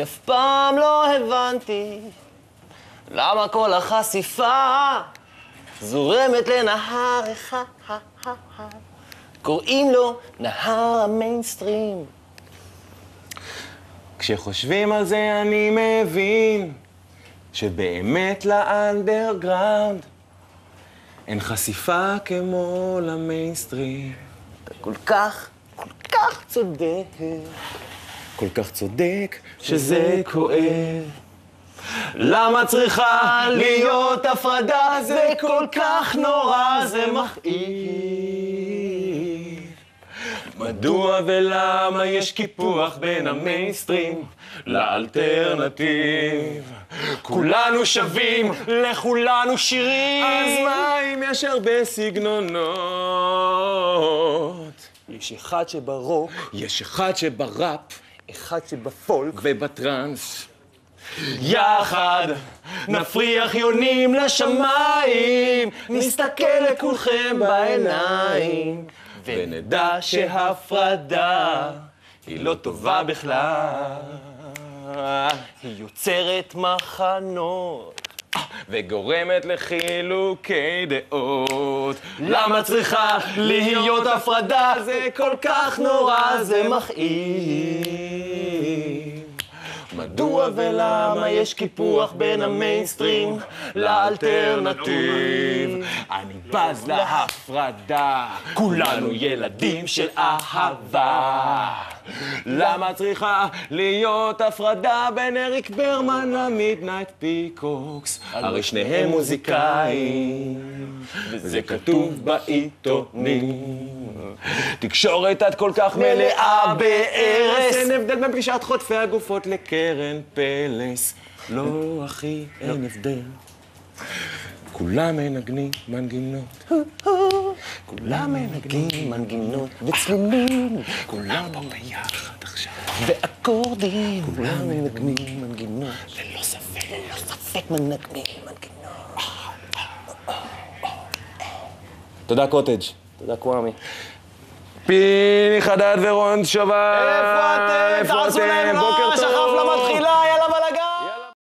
אני אף פעם לא הבנתי למה כל החשיפה זורמת לנהר אחד, קוראים לו נהר המיינסטרים. כשחושבים על זה אני מבין שבאמת לאנדרגראונד אין חשיפה כמו למיינסטרים. אתה כל כך צודק. כל כך צודק שזה כואב. למה צריכה להיות הפרדה? זה כל כך נורא, זה מכאיב. מדוע ולמה יש קיפוח בין המיינסטרים לאלטרנטיב? כולנו שווים, לכולנו שירים. אז מה אם יש הרבה סגנונות? יש אחד שברוק, יש אחד שבראפ, אחד שבפולק ובטרנס. יחד נפריח יונים לשמיים, נסתכל לכולכם בעיניים ונדע שהפרדה היא לא טובה בכלל. היא יוצרת מחנות וגורמת לחילוקי דעות. למה צריכה להיות הפרדה? זה כל כך נורא, זה מכאיב. מדוע ולמה יש קיפוח בין המיינסטרים לאלטרנטיב? אני בז להפרדה, כולנו ילדים של אהבה. למה צריכה להיות הפרדה בין אריק ברמן למידנייט פיקוקס? הרי שניהם מוזיקאים, וזה כתוב בעיתונים. תקשורת את כל כך מלאה בארס, אין הבדל בין פגישת חוטפי הגופות לקרן פלס. לא אחי, אין הבדל. כולם מנגנים מנגינות, כולם מנגנים מנגינות וצלילים, כולם פה ביחד עכשיו, ואקורדים, כולם מנגנים מנגינות, ללא ספק, ללא ספק מנגנים מנגינות. תודה קוטג'. תודה קוואמי. פיני חדד ורון שובל. איפה אתם? תעשו להם בוקר